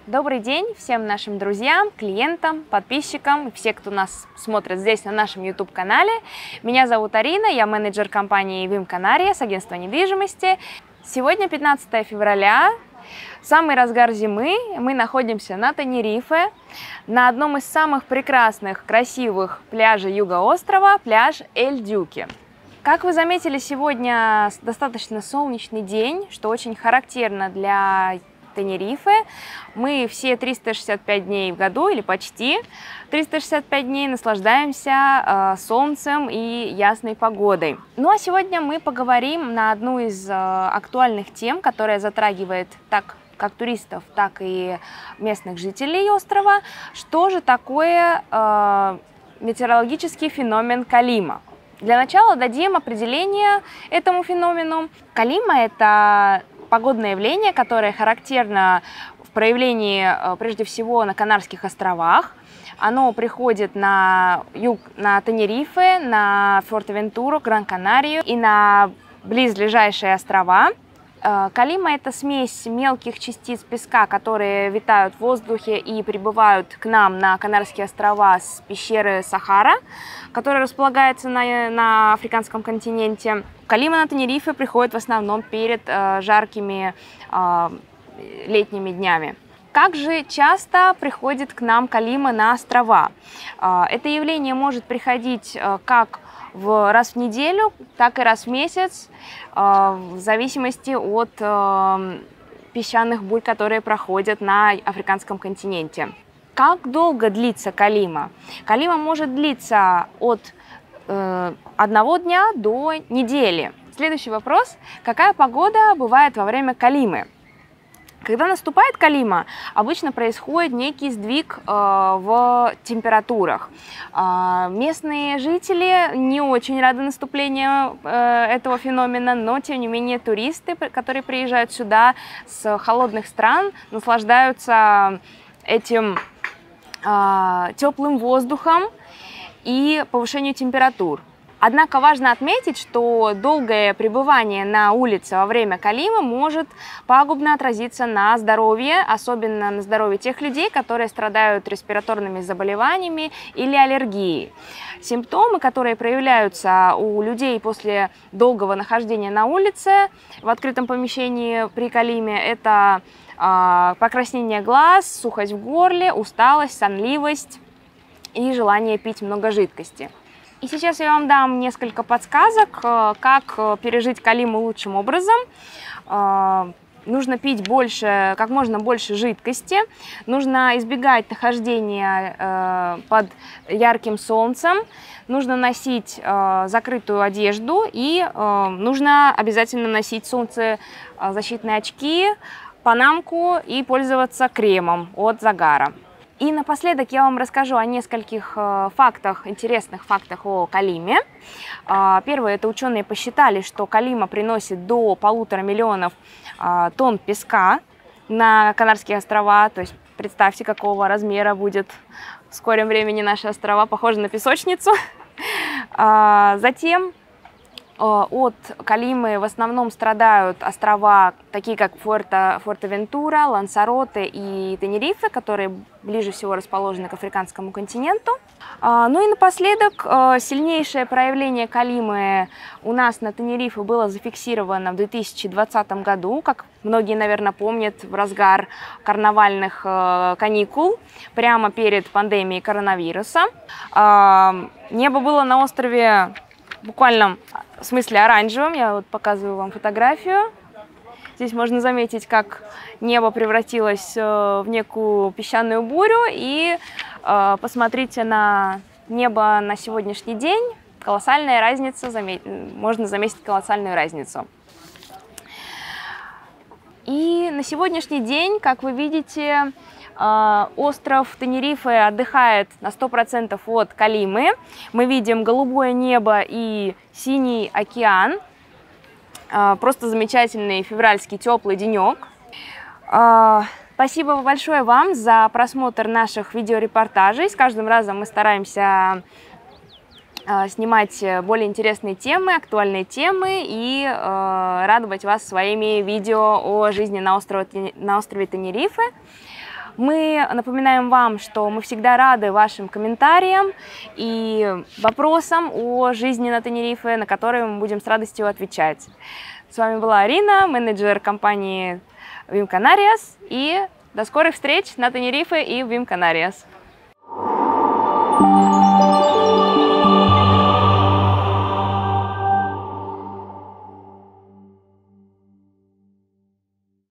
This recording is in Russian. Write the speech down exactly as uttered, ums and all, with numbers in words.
Добрый день всем нашим друзьям, клиентам, подписчикам, все, кто нас смотрит здесь на нашем YouTube-канале. Меня зовут Арина, я менеджер компании Vim Canarias, агентства недвижимости. Сегодня пятнадцатое февраля, самый разгар зимы, мы находимся на Тенерифе, на одном из самых прекрасных, красивых пляжей юга острова, пляж Эль-Дюке. Как вы заметили, сегодня достаточно солнечный день, что очень характерно для Тенерифе. Мы все триста шестьдесят пять дней в году, или почти триста шестьдесят пять дней, наслаждаемся э, солнцем и ясной погодой. Ну а сегодня мы поговорим на одну из э, актуальных тем, которая затрагивает так как туристов, так и местных жителей острова. Что же такое э, метеорологический феномен Калима? Для начала дадим определение этому феномену. Калима – это погодное явление, которое характерно в проявлении прежде всего на Канарских островах. Оно приходит на юг, на Тенерифе, на Фортевентуру, Гран-Канарию и на близлежащие острова. Калима – это смесь мелких частиц песка, которые витают в воздухе и прибывают к нам на Канарские острова с пещеры Сахара, которая располагается на, на африканском континенте. Калима на Тенерифе приходит в основном перед э, жаркими э, летними днями. Как же часто приходит к нам Калима на острова? Э, это явление может приходить э, как в раз в неделю, так и раз в месяц, э, в зависимости от э, песчаных бурь, которые проходят на африканском континенте. Как долго длится Калима? Калима может длиться от э, одного дня до недели. Следующий вопрос. Какая погода бывает во время Калимы? Когда наступает Калима, обычно происходит некий сдвиг э, в температурах. Э, местные жители не очень рады наступлению э, этого феномена, но тем не менее туристы, которые приезжают сюда с холодных стран, наслаждаются этим э, теплым воздухом и повышением температур. Однако важно отметить, что долгое пребывание на улице во время Калимы может пагубно отразиться на здоровье, особенно на здоровье тех людей, которые страдают респираторными заболеваниями или аллергией. Симптомы, которые проявляются у людей после долгого нахождения на улице в открытом помещении при Калиме, это э, покраснение глаз, сухость в горле, усталость, сонливость и желание пить много жидкости. И сейчас я вам дам несколько подсказок, как пережить Калиму лучшим образом. Нужно пить больше, как можно больше жидкости, нужно избегать нахождения под ярким солнцем, нужно носить закрытую одежду и нужно обязательно носить солнцезащитные очки, панамку и пользоваться кремом от загара. И напоследок я вам расскажу о нескольких э, фактах, интересных фактах о Калиме. Э, первое, это ученые посчитали, что Калима приносит до полутора миллионов э, тонн песка на Канарские острова. То есть представьте, какого размера будет в скором времени наши острова, похожи на песочницу. Э, затем от Калимы в основном страдают острова, такие как Фуэрте, Фортевентура, Лансароте и Тенерифе, которые ближе всего расположены к африканскому континенту. Ну и напоследок, сильнейшее проявление Калимы у нас на Тенерифе было зафиксировано в две тысячи двадцатом году, как многие, наверное, помнят, в разгар карнавальных каникул, прямо перед пандемией коронавируса. Небо было на острове в буквальном смысле оранжевым. Я вот показываю вам фотографию. Здесь можно заметить, как небо превратилось в некую песчаную бурю. И э, посмотрите на небо на сегодняшний день. Колоссальная разница, заме... можно заметить колоссальную разницу. И на сегодняшний день, как вы видите, остров Тенерифе отдыхает на сто процентов от Калимы. Мы видим голубое небо и синий океан. Просто замечательный февральский теплый денек. Спасибо большое вам за просмотр наших видеорепортажей. С каждым разом мы стараемся снимать более интересные темы, актуальные темы и радовать вас своими видео о жизни на острове, на острове Тенерифе. Мы напоминаем вам, что мы всегда рады вашим комментариям и вопросам о жизни на Тенерифе, на которые мы будем с радостью отвечать. С вами была Арина, менеджер компании Vim Canarias, и до скорых встреч на Тенерифе и в Vim Canarias.